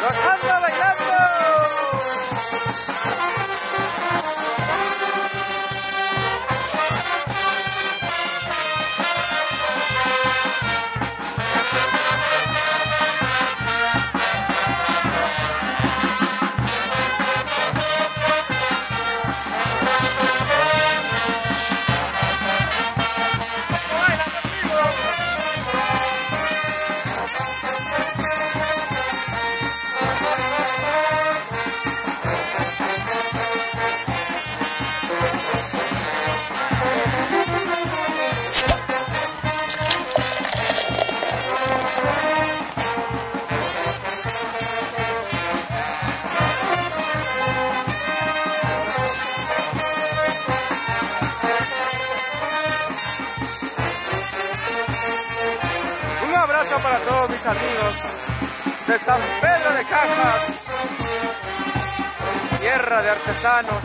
gozando, bailando. Un abrazo para todos mis amigos de San Pedro de Cajas, tierra de artesanos.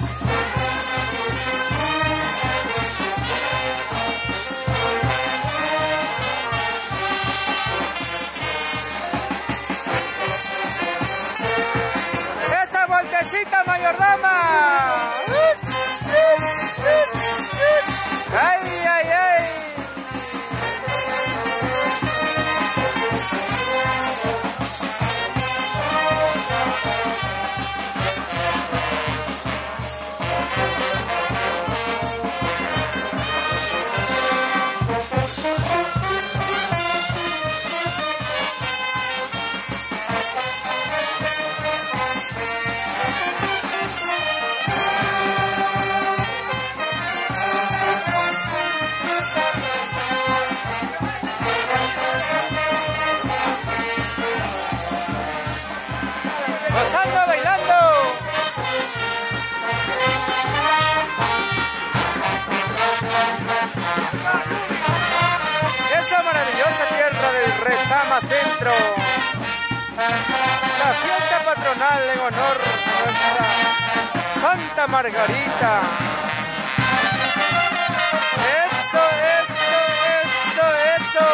¡Esa vueltecita, mayordama! ¡Ay, ay, ay! Gozando, bailando. Esta maravillosa tierra del Retama Centro. La fiesta patronal en honor a nuestra Santa Margarita. Eso, eso, eso, eso.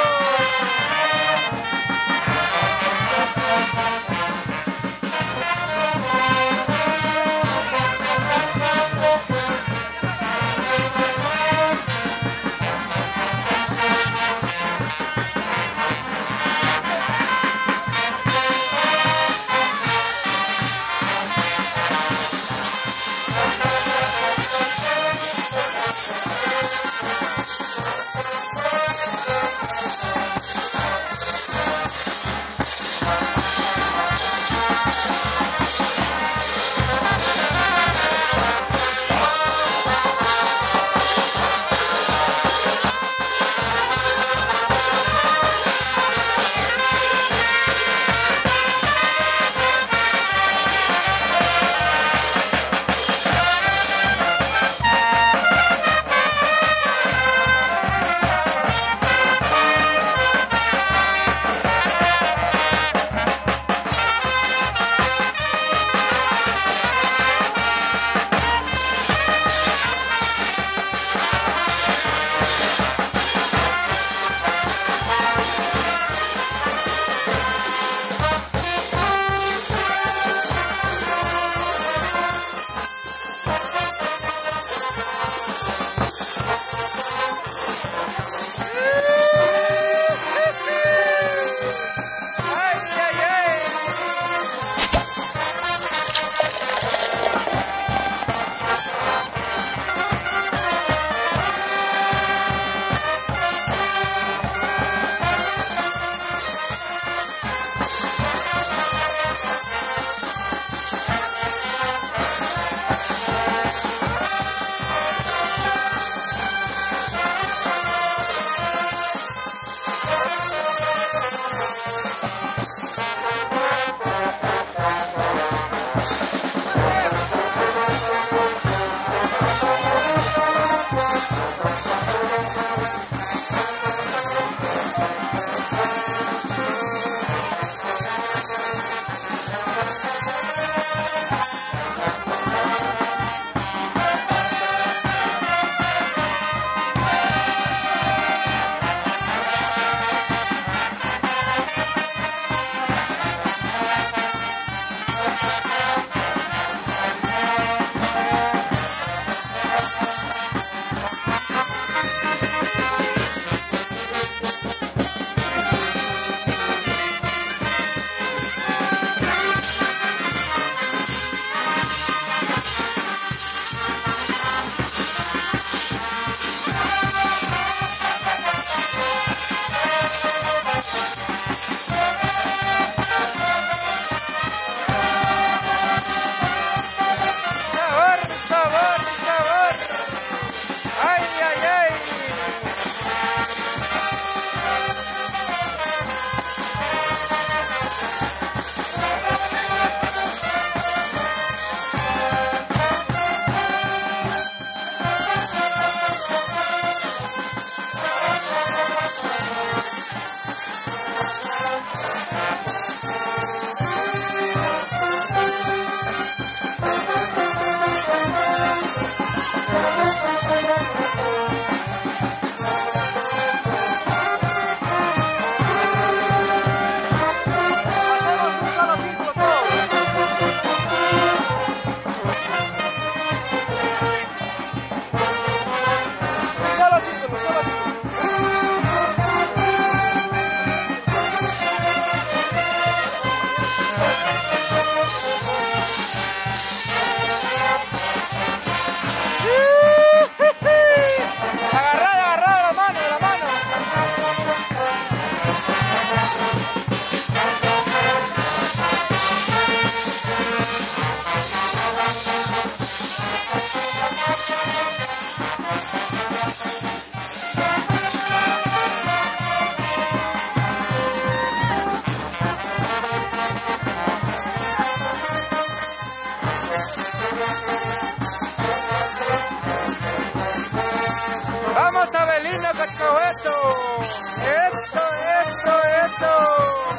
mano, eso. Eso, eso, eso.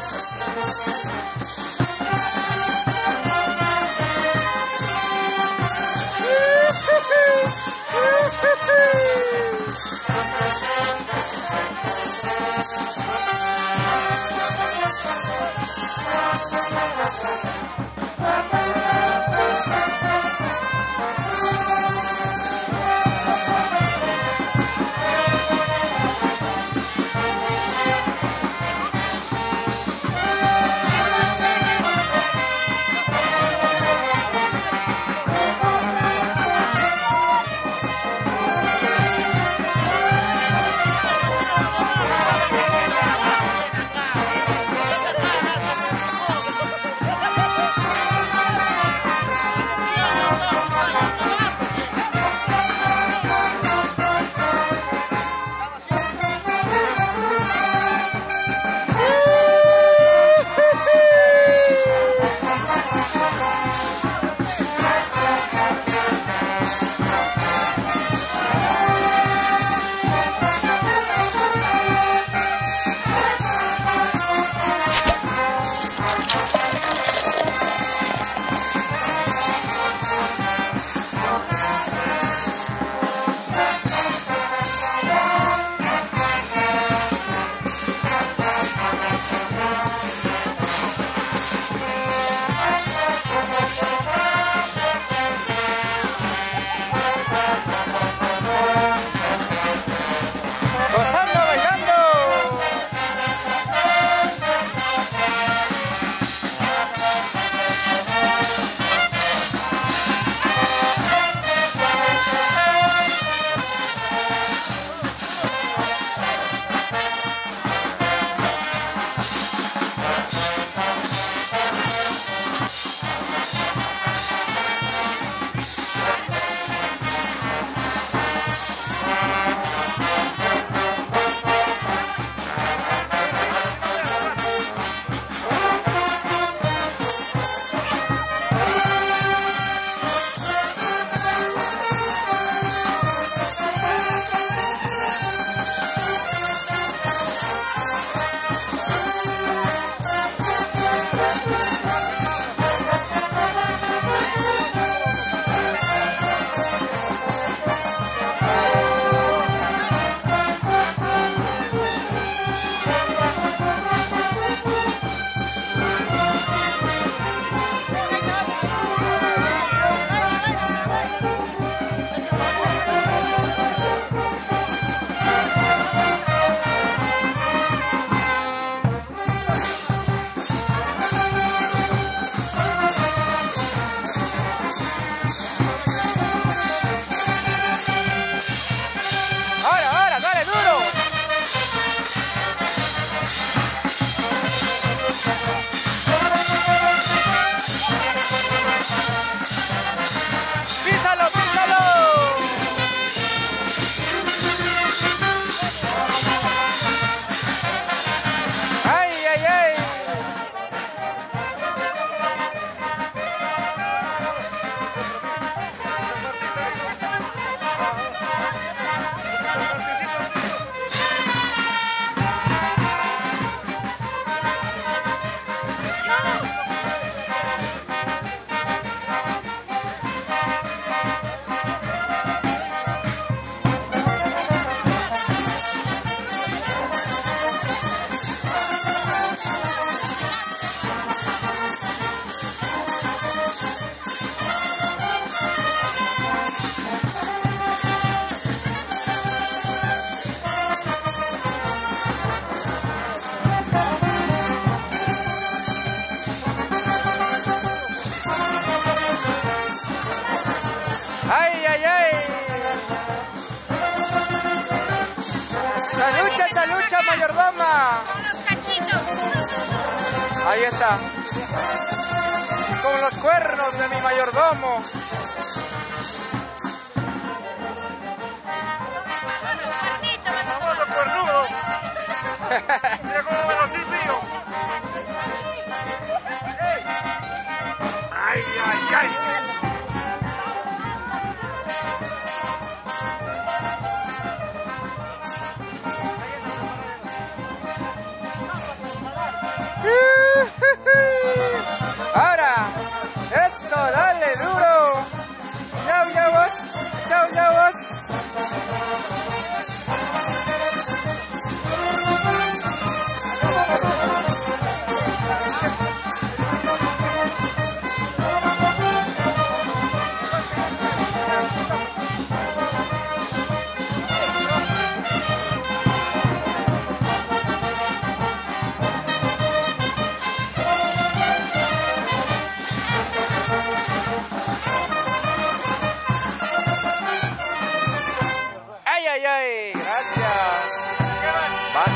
lucha, mayordoma. Unos cachitos. Ahí está. Con los cuernos de mi mayordomo. Famoso cuernudo. Mira cómo me lo silbío. Ay, ay, ay.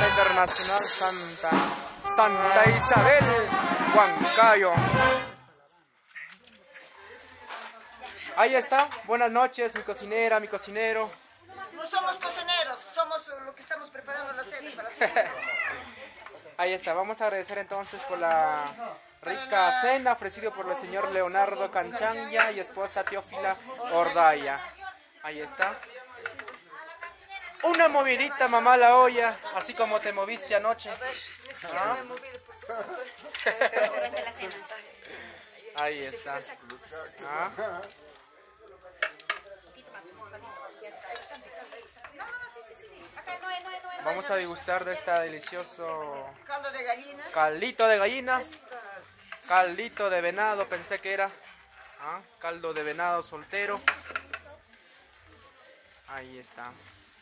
Internacional Santa Isabel, Huancayo. Ahí está, buenas noches, mi cocinera, mi cocinero. No somos cocineros, somos lo que estamos preparando la cena para hacer. Ahí está, vamos a agradecer entonces por la rica cena ofrecida por el señor Leonardo Canchanya y esposa Teófila Ordaya. Ahí está. Una movidita, mamá, la olla, así como te moviste anoche. ¿Ah? Ahí está. ¿Ah? Vamos a degustar de esta delicioso Caldo de gallina. caldito de gallina, caldito de venado, pensé que era. ¿Ah? Caldo de venado soltero. Ahí está.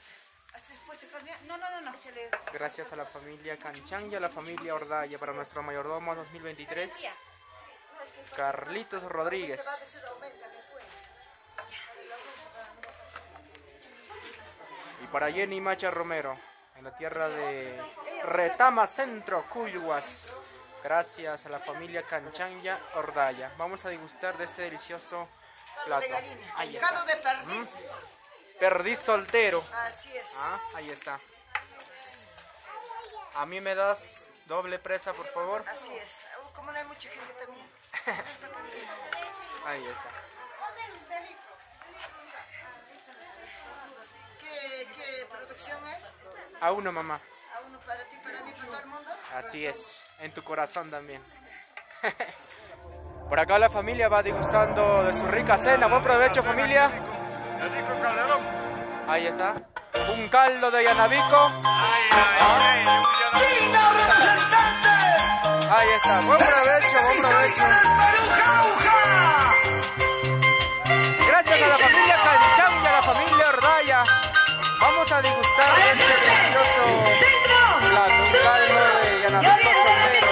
Gracias a la familia Canchanya y a la familia Ordaya para nuestro mayordomo 2023, Carlitos Rodríguez. Y para Jenny Macha Romero, en la tierra de Retama Centro, Cuyuas. Gracias a la familia Canchanya Ordaya. Vamos a degustar de este delicioso plato. Ahí está. Caldo de perdiz. Perdiz soltero. Así es. Ah, ahí está. A mí me das doble presa, por favor. Así es. Como no hay mucha gente también. Ahí está. ¿Qué producción es? A uno, mamá. A uno para ti, para mí, para todo el mundo. Así es. En tu corazón también. Por acá la familia va degustando de su rica cena. Buen provecho, familia. Ahí está. Un caldo de Yanabico. Ahí está. Buen provecho, buen provecho. Gracias a la familia Canchanya y a la familia Ordaya. Vamos a degustar de este delicioso plato. Un caldo de Yanabico soltero.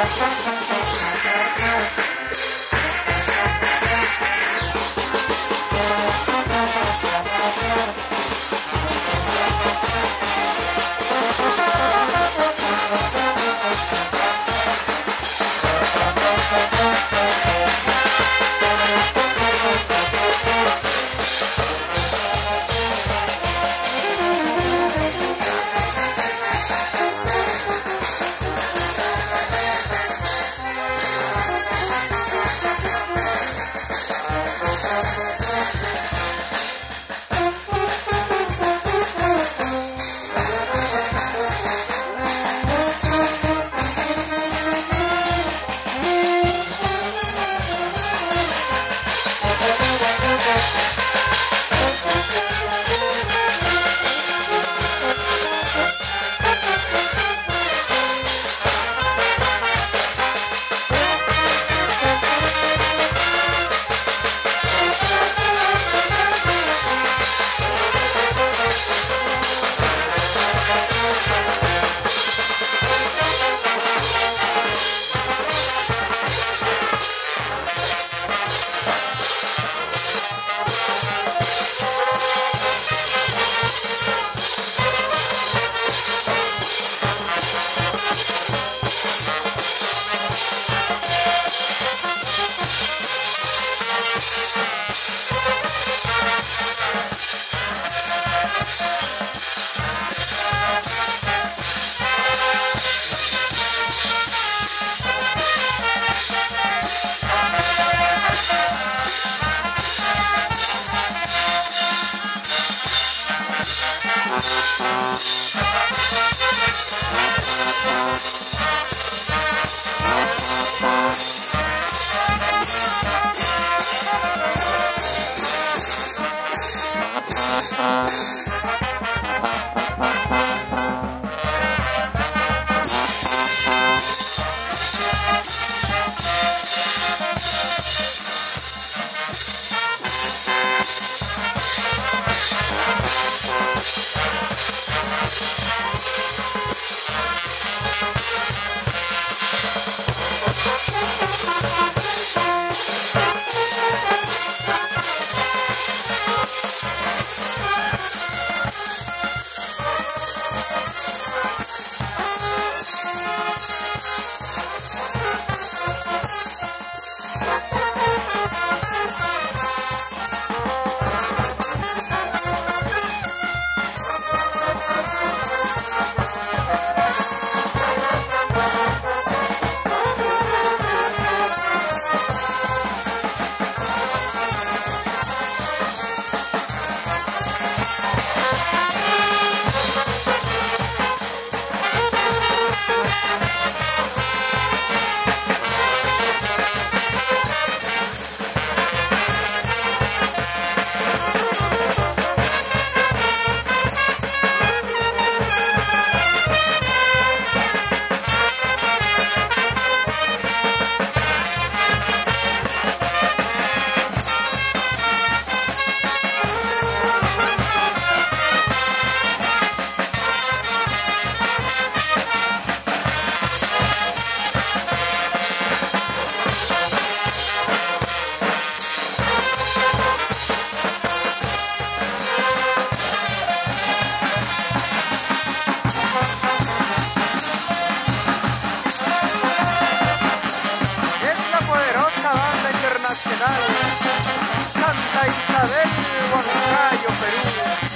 Santa Isabel, Huancayo, Perú.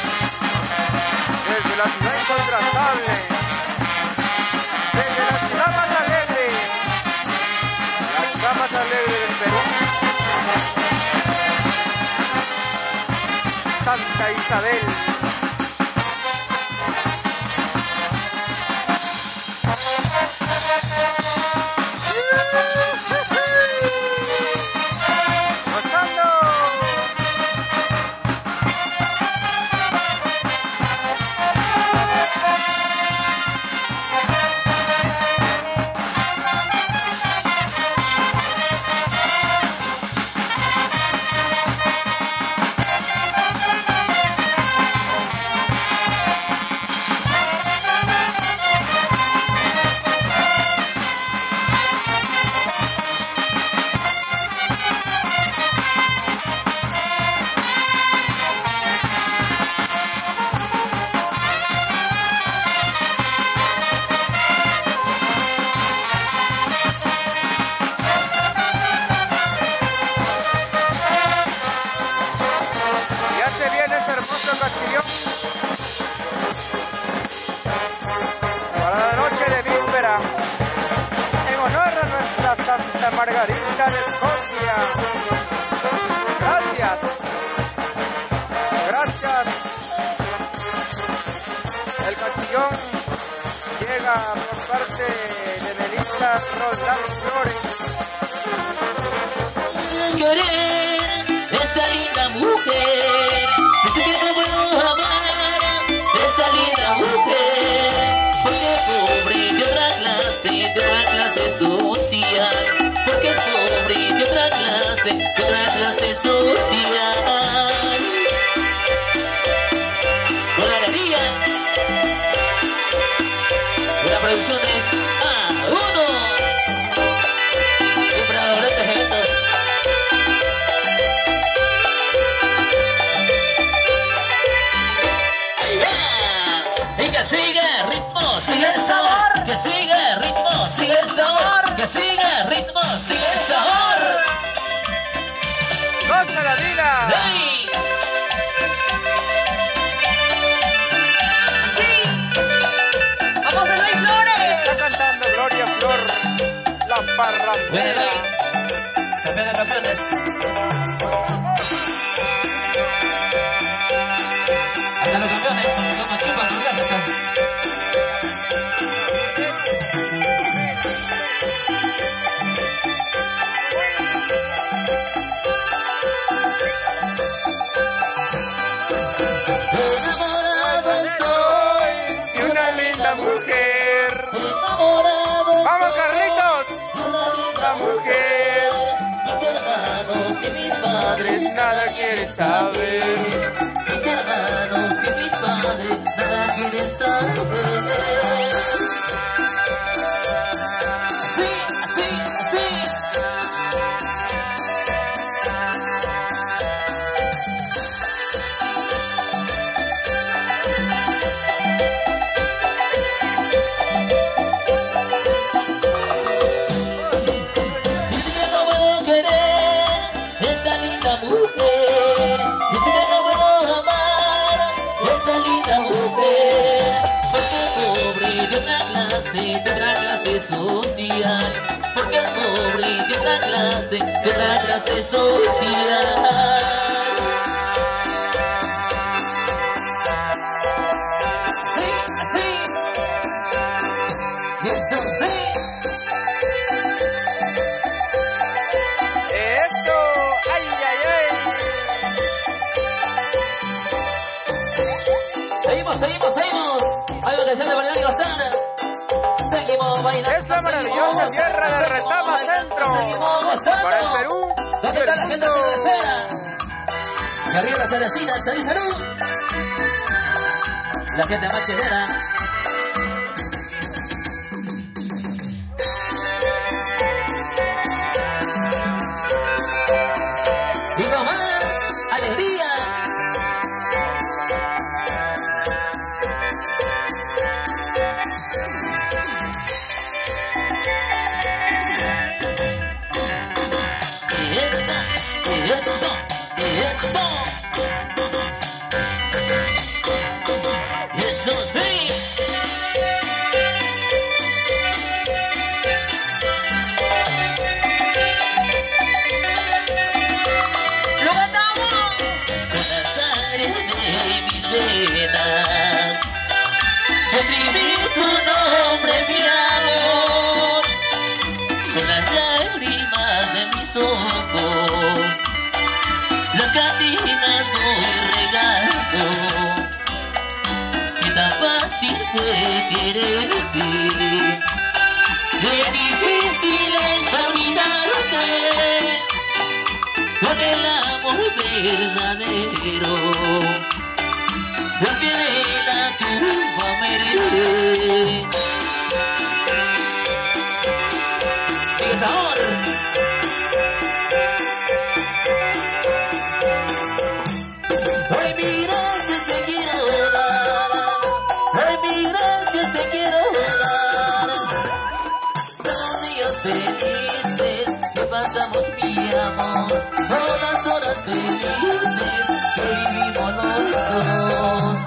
Desde la ciudad incontrastable, desde la ciudad más alegre, la ciudad más alegre del Perú. Santa Isabel. Margarita de Escocia. Gracias. Gracias. El Castillón llega por parte de Melissa Roldán Flores. Querer esa linda mujer, dice que no puedo amar esa linda mujer, porque es pobre de otra clase social, porque es pobre de otra clase social. Con la alegría de la producción es A1. Siempre ahora te eventos. Y que sigue el ritmo, sigue el sabor. Que sigue el ritmo, sigue el sabor. Que sigue el ritmo, sigue el sabor. ¡Gózala, Dila! ¡Hey! Sí. Vamos a Eloy Flores. Está cantando Gloria Flor, la Bueno, parrandera. Eloy. Campeón de campeones. Hasta los campeones, como chupan por ganas. Enamorado estoy De una linda mujer. enamorado ¡Vamos, Carlitos! de una linda La mujer. mis hermanos y mis padres, Nada quiere saber. mis hermanos y mis padres, nada quieren saber. Sí, sí, sí. Dice que no puedo querer esa linda mujer, dice que no puedo amar esa linda mujer, porque es pobre de otra clase social, porque es pobre de otra clase social. Sí, sí, y eso sí. ¡Eso! ¡Ay, ay, ay! Seguimos. Hay una canción de Marinari Gozana. Seguimos bailando. Es la maravillosa tierra de Retama Centro. Seguimos gozando. Para el Perú. ¿Dónde y está el la gente mundo. cervecera? Y arriba las cervecitas, salud, salud. La gente machetera. Y no más, alegría. Eso sí. Lo cantamos. Con la sangre de mis venas, yo escribí tu nombre, mi amor, con las lágrimas de mis ojos, las cantinas voy regando. Qué tan fácil fue quererte, qué difícil es olvidarte. Con el amor verdadero, al pie de la tumba merece. ¡Sigue sabor! Ay, mi gracias te quiero dar, ay, mi gracias te quiero dar. Los días felices que pasamos, mi amor, todas horas felices que vivimos los dos.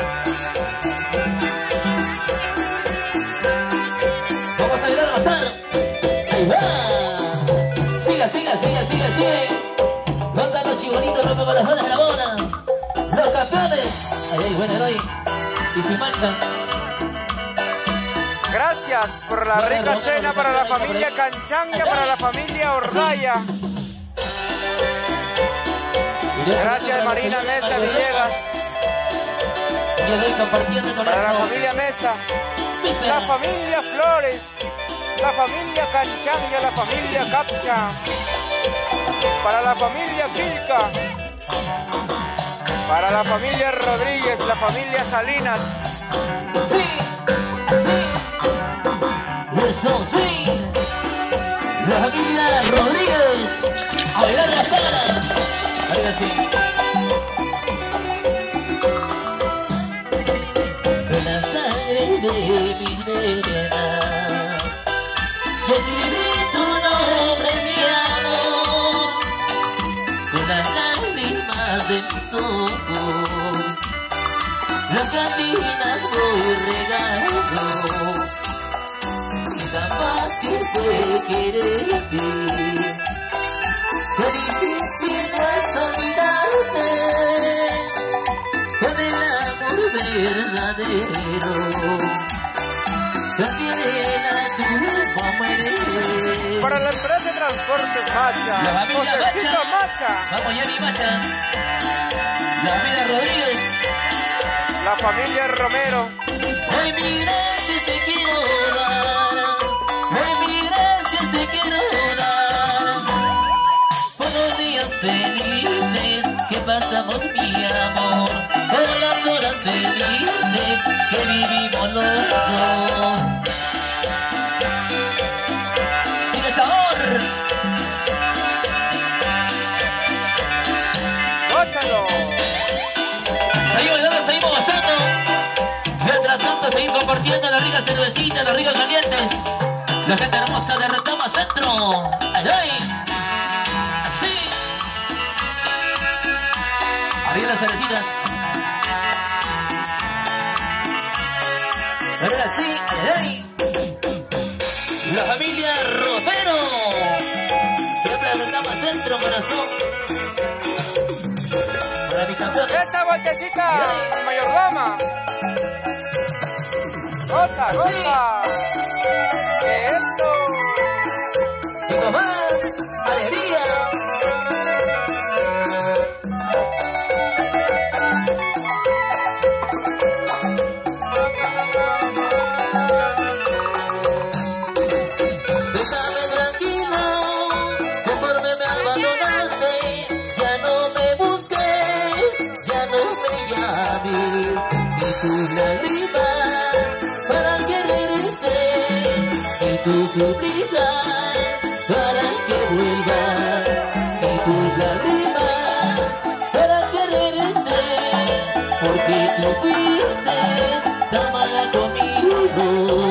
Vamos a bailar, bazar. sigue. Tocan los chibolitos, rompe para las bandas de la bona. Los campeones. Ahí, buen héroe. Y su mancha. Gracias por la rica cena para la familia Canchanya, para la familia Ordaya. Gracias Marina Mesa Villegas. Para la familia Mesa, la familia Flores, la familia Canchanya, la familia Capcha. Para la familia Quilca. Para la familia Rodríguez, la familia Salinas. La familia Rodríguez. A bailar la sábana. Ahora sí. Con la sangre de mis venas yo escribí tu nombre, mi amor. Con las lágrimas de mis ojos las cantinas voy regando. Tan fácil fue quererte, qué difícil no es olvidarte. Con el amor verdadero también la tuya muere. Para la empresa de transportes Macha, la familia Josecito Macha. Vamos ya mi Macha. La familia Rodríguez. La familia Romero. Ay, mi gracias te quiero dar. Ay, mi gracias te quiero dar. Por los días felices que pasamos, mi amor. Por las horas felices que vivimos los dos. ¡Sigue sabor! ¡Gózalo! Seguimos bailando, seguimos gozando. Mientras tanto seguir compartiendo las ricas cervecitas, los ricos calientes. La gente hermosa de Retama Centro. ¡Ay! Así. Arriba las cervecitas. Ahora sí. ¡Ay! La familia Romero. Siempre de Retama Centro, corazón. Para mi campeón. ¡Esta vueltecita, mayordoma! ¡Goza, goza! ¡Que esto! ¡Digo más! ¡Alegría! Déjame tranquilo, conforme me abandonaste. Ya no me busques, ya no me llames. Y tus lágrimas para que regrese, y tus súplicas para que vuelva, y tus lágrimas para que regrese, porque tú fuiste tan mala conmigo.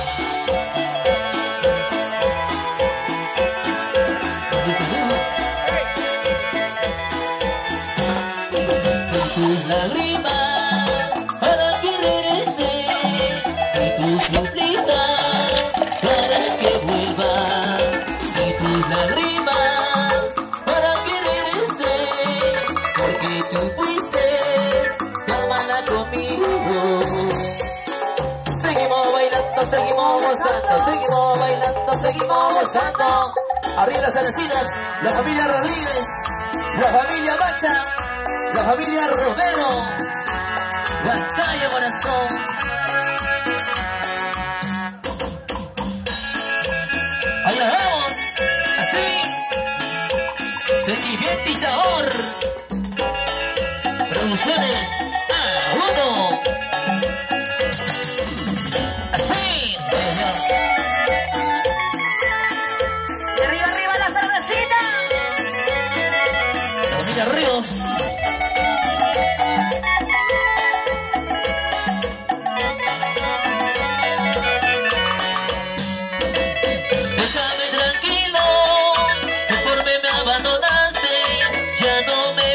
Y tus lágrimas para que regrese, y tus súplicas para que vuelva, y tus lágrimas para que regrese, porque tú fuiste tan mala conmigo. Seguimos bailando, seguimos gozando, seguimos bailando, seguimos gozando. Arriba las cervecitas, la familia Rodríguez, la familia Macha, la familia Romero. Batalla, corazón. Ahí la vamos, así. Sentimiento y sabor. Producciones A1. Así. Y arriba, arriba la cervecita. La familia Ríos. Déjame tranquilo, conforme me abandonaste, ya no me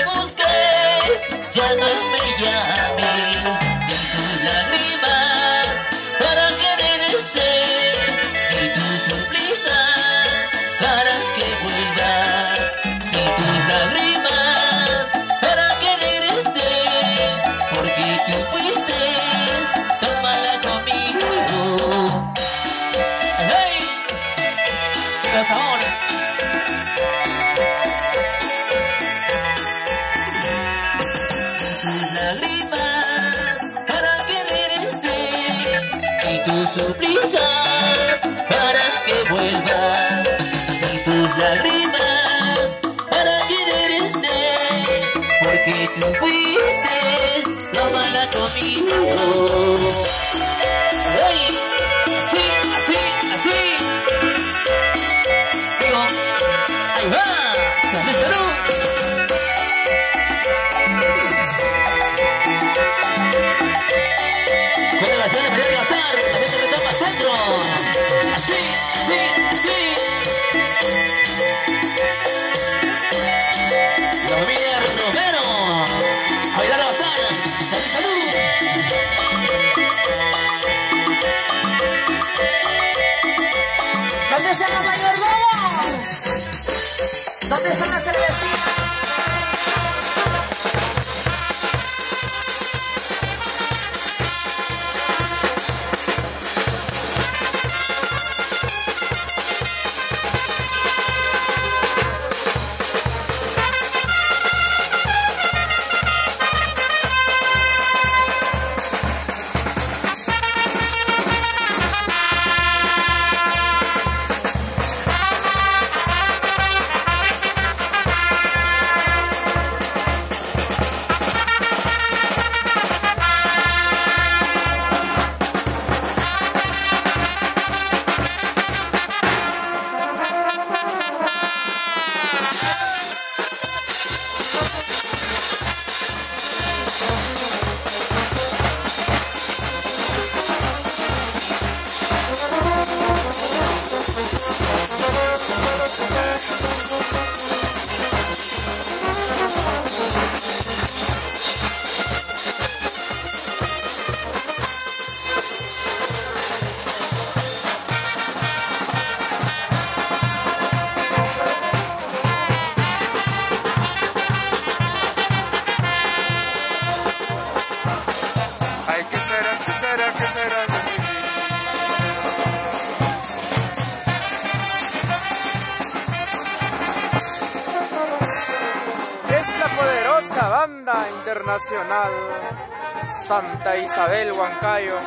los sabores. Tus lágrimas para que regrese y tus súplicas para que vuelva. Y tus lágrimas para que regrese porque tú fuiste la mala conmigo. ¡Hey! Así, así, así. Digo, ahí va. ¡Salud, salud! Con la canción de María de Bazar, la gente de Retama Centro. Así, así, así. La familia Romero. A bailar la Bazar. ¡Salud, salud! ¿Dónde están los mayordomos? ¿Dónde están las cervecitas? Banda Internacional Santa Isabel Huancayo.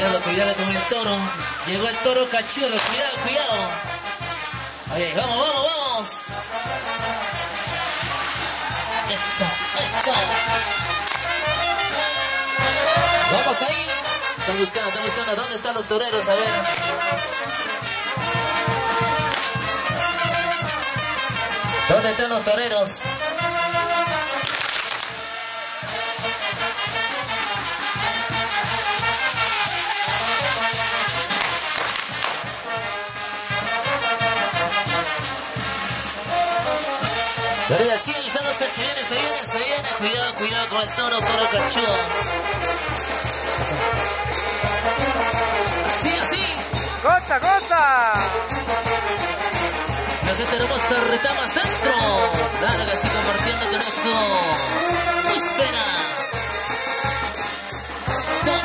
Cuidado, cuidado con el toro. Llegó el toro cachudo. Cuidado, cuidado. Oye, vamos, vamos, vamos. Eso, eso. Vamos ahí. Están buscando. ¿Dónde están los toreros? A ver. ¿Dónde están los toreros? Pero así, avisándose, se viene. Cuidado con el toro cachudo. Así. ¡Goza! La gente hermosa Retama Centro. Claro que sí, compartiendo con eso. Espera. Stop.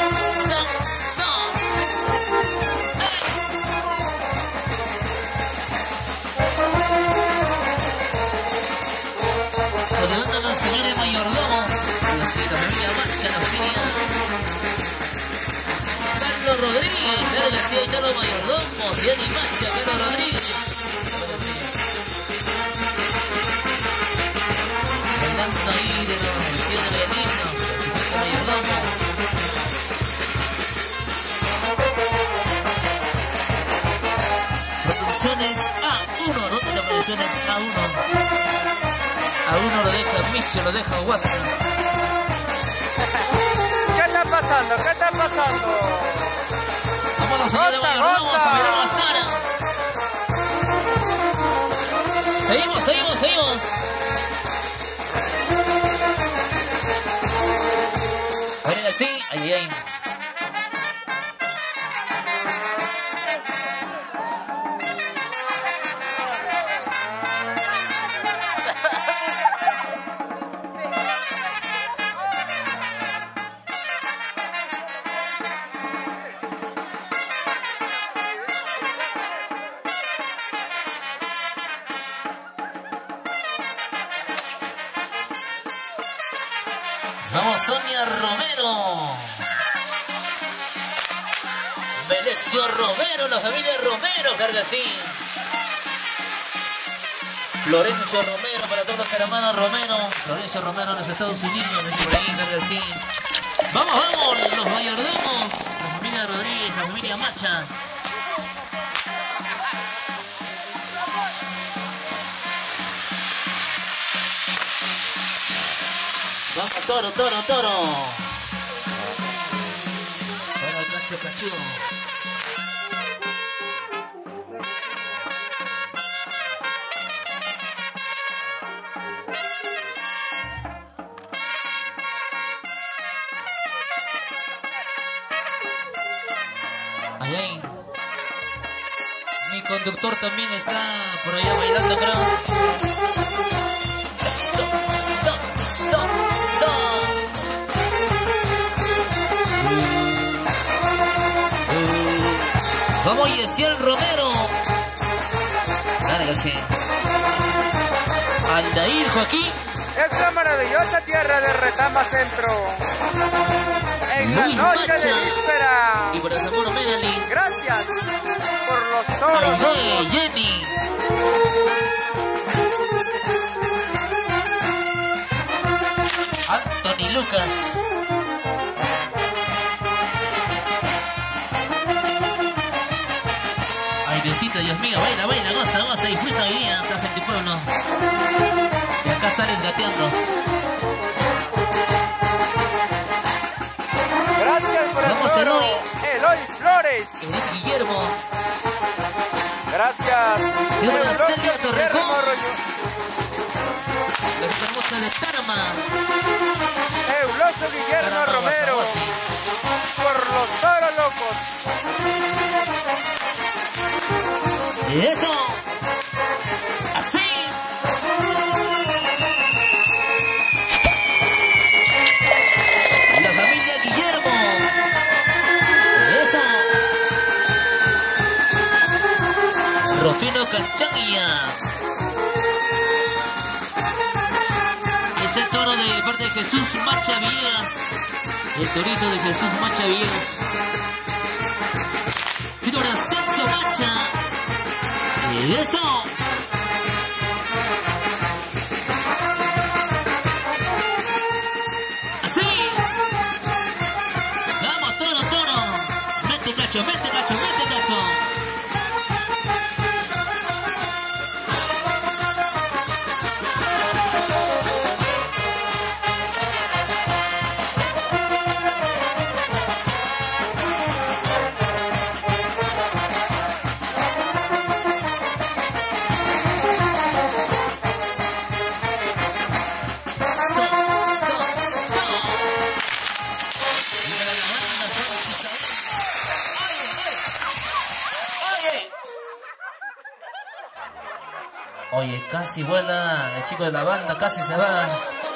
Saludando a los señores mayordomos. La familia Mancha, la familia Carlos Rodríguez. Claro que sí, ahí están los mayordomos. Diana y Mancha, Carlos Rodríguez. Bailando ahí de los vestidos de Belino. El mayordomo. Producciones A1. ¿Dónde están producciones A1? A uno lo deja Micho, lo deja Huasca. ¿Qué está pasando? Vámonos, señores, vamos a bailar la Sara. Seguimos. Miren así, ahí. Vamos, Sonia Romero. Belecio Romero, la familia Romero, carga así. Florencio Romero, para todos los hermanos Romero. Florencio Romero en los Estados Unidos, por ahí, carga así. Vamos, los mayordomos. La familia Rodríguez, la familia Macha. Vamos, toro. Bueno, cachudo. Ahí. Mi conductor también está por allá bailando, creo. Stop. Vamos, Yesiel Romero. Dale que sí. Aldair Joaquín. Esta maravillosa tierra de Retama Centro. En la noche de víspera. Y por el amor Melanie. Gracias por los toros. Aide, Jenny. Anthony Lucas. Diosito, Dios mío, baila, goza, disfruta hoy día, estás en tu pueblo. Y acá sales gateando. Gracias por vamos, el toro. Eloy Flores. Edith Guillermo. Gracias. Celia Torrejón. La hermosa de Tarma. Eulogio Guillermo Romero. Por los toros locos. Eso. Así. La familia Guillermo. Eso. Rufino Canchania. Este toro de parte de Jesús Macha Villegas. El torito de Jesús Macha Villegas. Y eso. Así. Vamos, toro, toro. Mete cacho, mete cacho, mete cacho. Oye, casi vuela, el chico de la banda casi se va.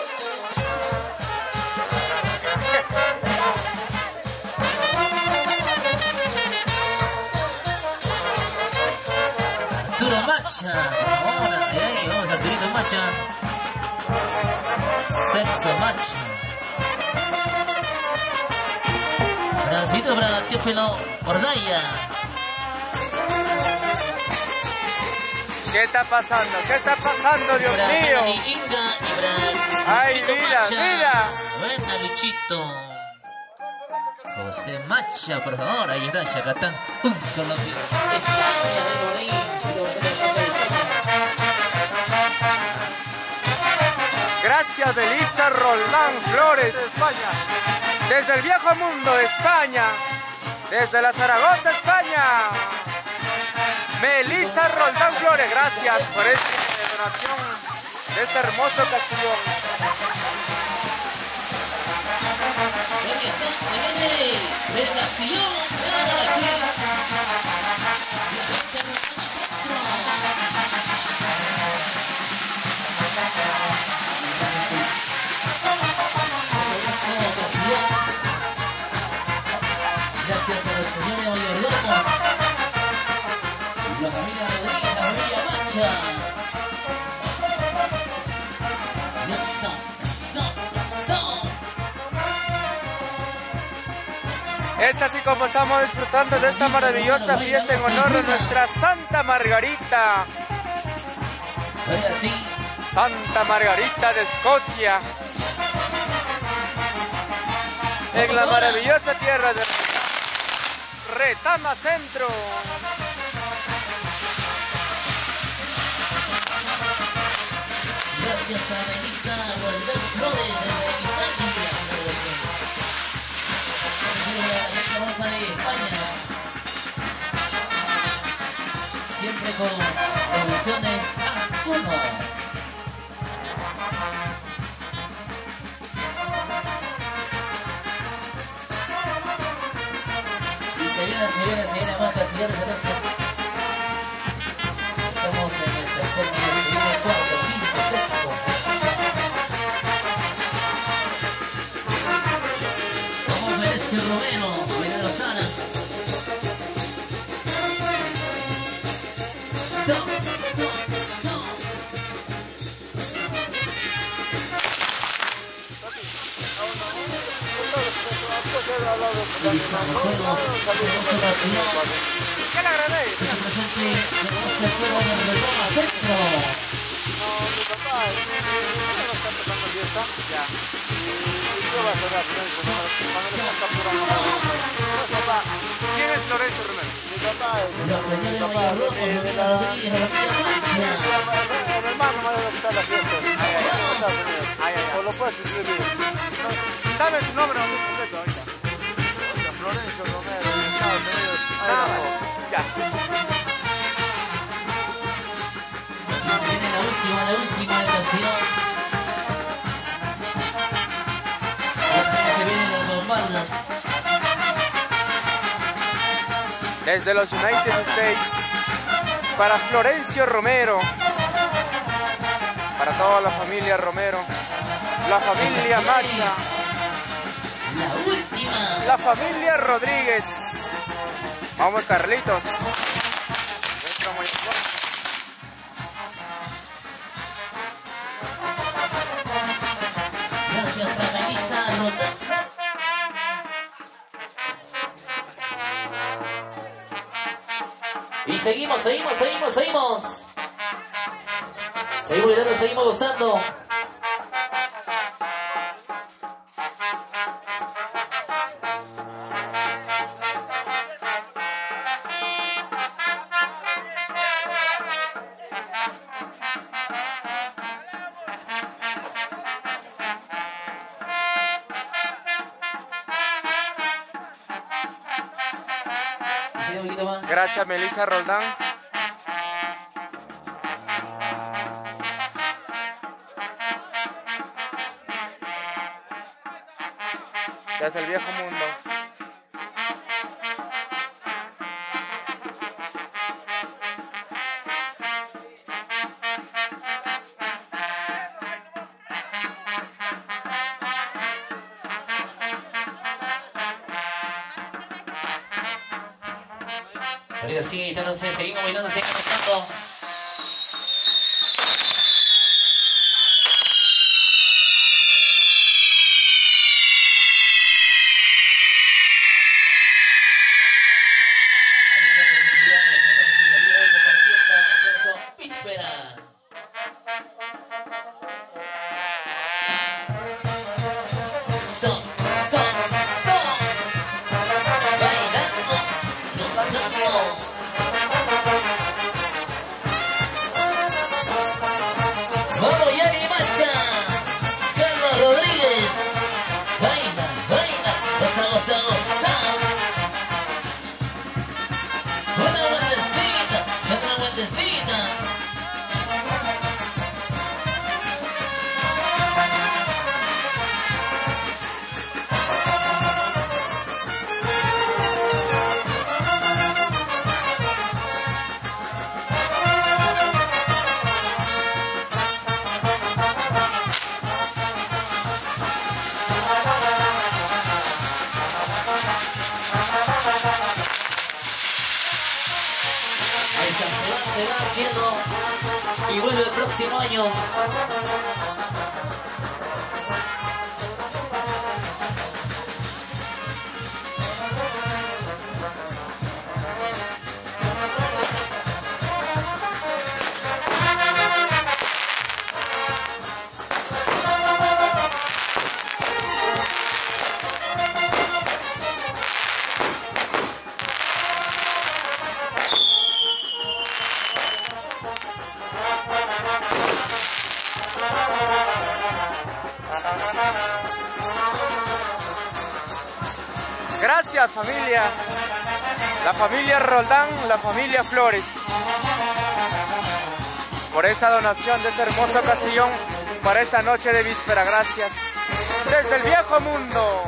Arturo Macha, ahora, vamos Arturito Macha. Celso Macha. Bracito para Teófilo Ordaya. ¿Qué está pasando? ¿Qué está pasando, Dios mío? ¡Ay, vida, vida! Buena, Luchito. José Macha, por favor. Ahí está, Chacatán. Un solo tiro. Gracias, Melissa Roldán Flores, España. Desde el viejo mundo de España. Desde la Zaragoza, España. Melissa Roldán Flores, gracias por esta donación de esta hermosa ocasión. Gracias a los señores mayordomos. La familia Rodríguez, la familia Macha. Es así como estamos disfrutando de esta maravillosa fiesta en honor a nuestra Santa Margarita. Santa Margarita de Escocia. En la maravillosa tierra de Retama Centro. Gracias a Melissa Roldán Flores de Rosa de España. Siempre con producciones Antuno. Y se viene más cantidades, gracias. Estamos en el tercer nivel, se viene cuarto, quinto, sexto. Vamos Merecio Romero, Venero Sana. ¿Qué le agradé? Que se presente el cuervo de Retoma Centro. No, mi papá no está empezando fiesta. Ya. Y yo voy a hacer acciones cuando le están capturando. Papá, ¿quién es Florencio Romero? Mi papá es. Los señores mayordomos, Rodríguez, la familia Macha. El hermano mayor que está en la fiesta. O lo puedes escribir. Dame su nombre completo ahorita. Florencio Romero, de Estados Unidos. Ya. Viene la última canción. Ahora se vienen las bombardas. Desde los United States, para Florencio Romero, para toda la familia Romero, la familia Macha, La última. la familia Rodríguez. Vamos, Carlitos. Nuestro mayor. Gracias a Melissa Roldán. Y seguimos. Seguimos bailando, seguimos gozando. Un poquito más. Gracias, Melissa Roldán. Desde el viejo mundo. Arriba, sí, entonces seguimos bailando, seguimos gozando. Víspera. Son. Bailando, gozando. Vamos, Yanni Macha. Carlos Rodríguez. Baila. Goza. Una vueltecita. Ahí está, se va haciendo y vuelve el próximo año. Gracias, familia. La familia Roldán, la familia Flores, por esta donación de este hermoso castillón para esta noche de víspera. Gracias. Desde el viejo mundo.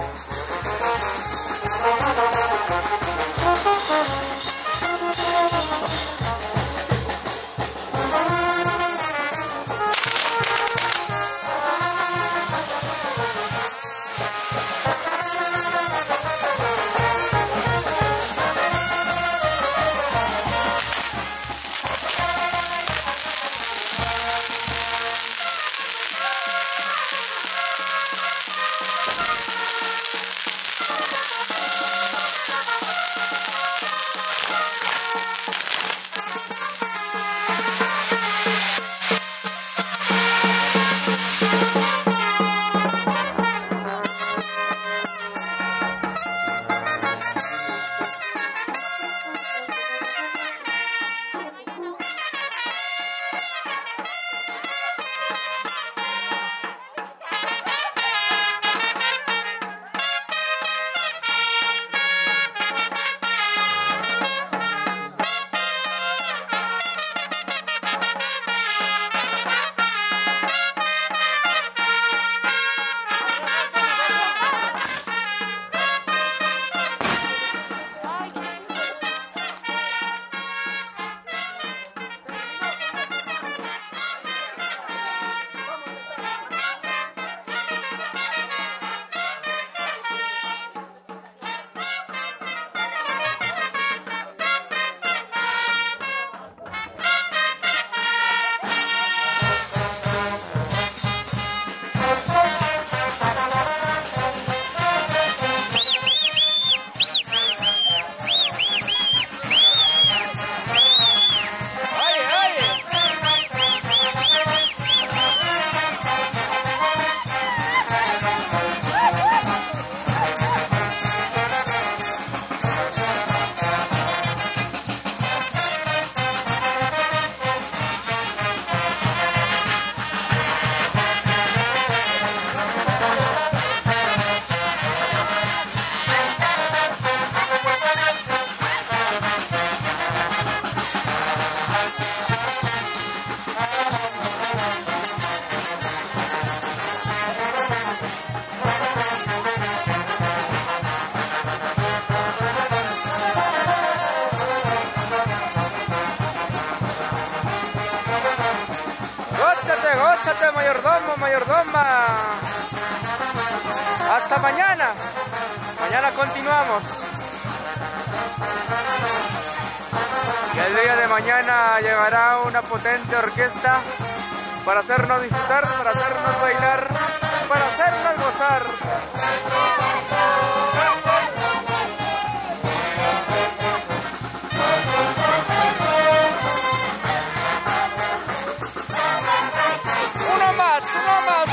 usted, mayordomo, mayordoma. Hasta mañana. Mañana continuamos. Y el día de mañana llegará una potente orquesta para hacernos disfrutar, para hacernos bailar, para hacernos gozar. Uno más, uno más.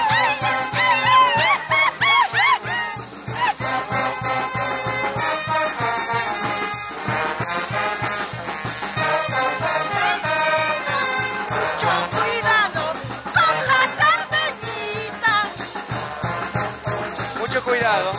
Mucho cuidado.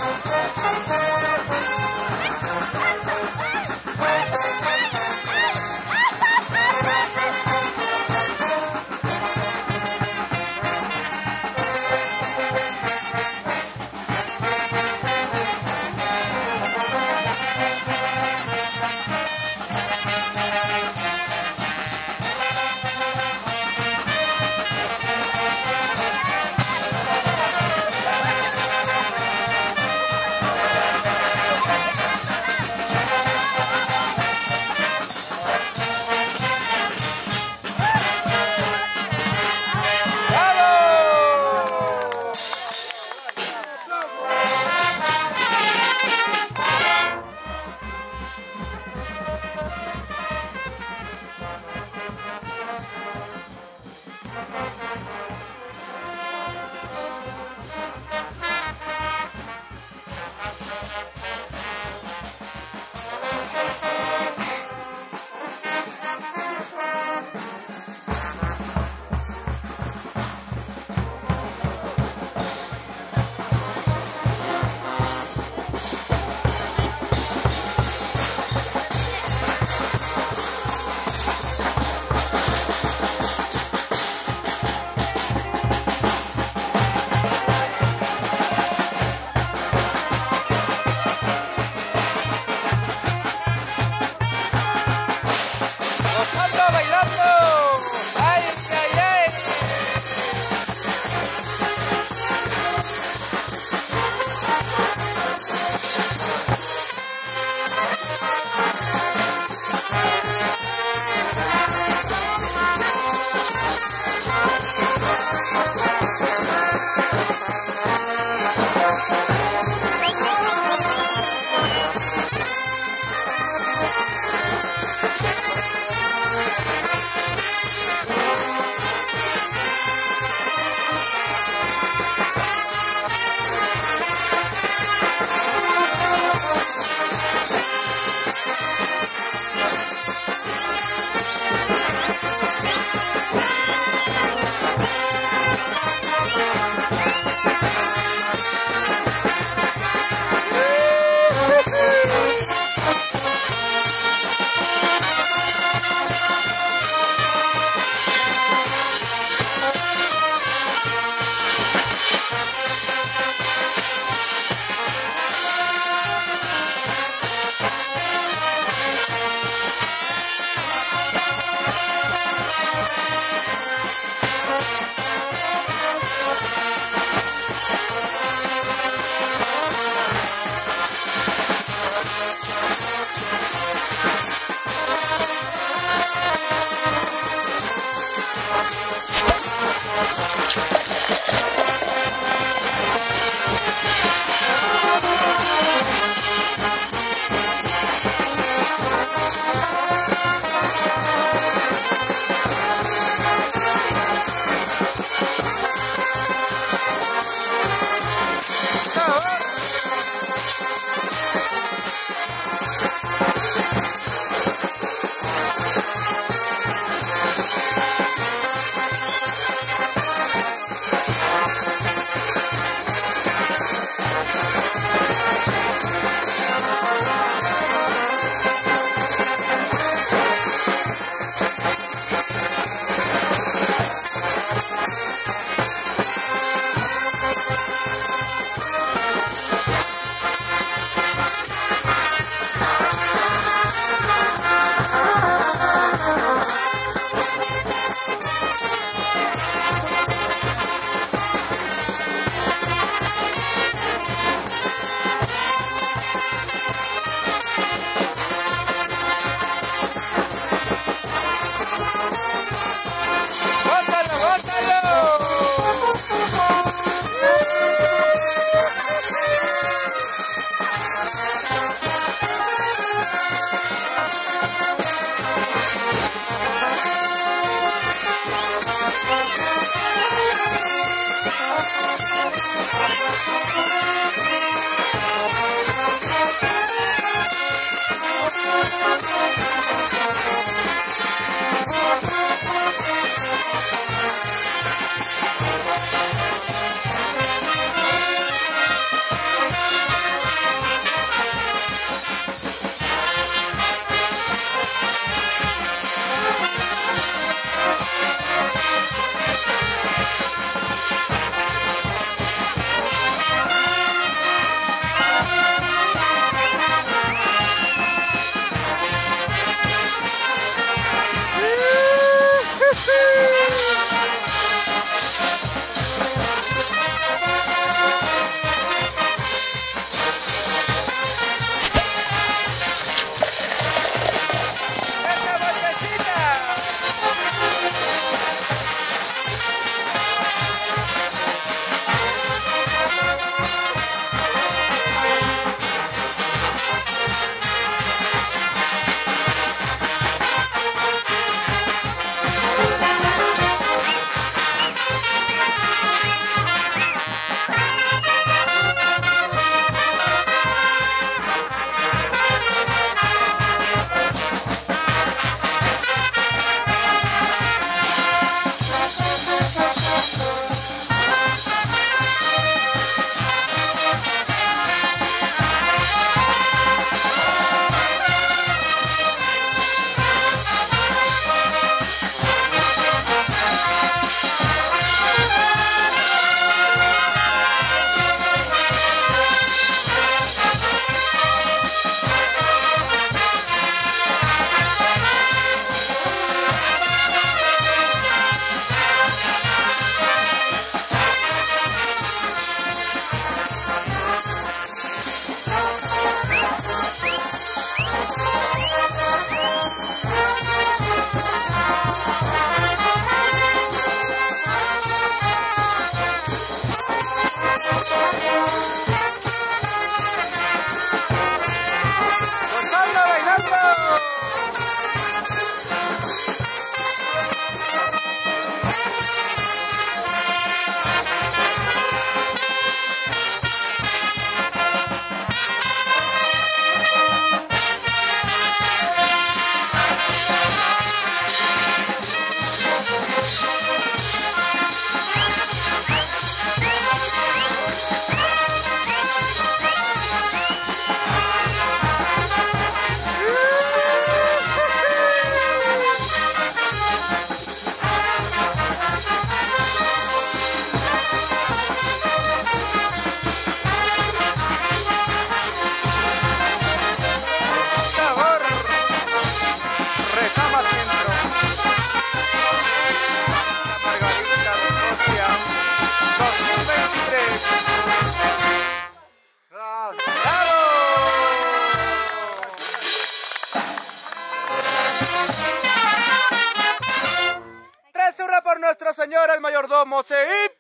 Nuestra Señora el mayordomo. ¡Eip!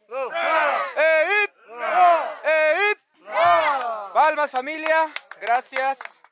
¡Eip! ¡Eip! Palmas, familia. Gracias.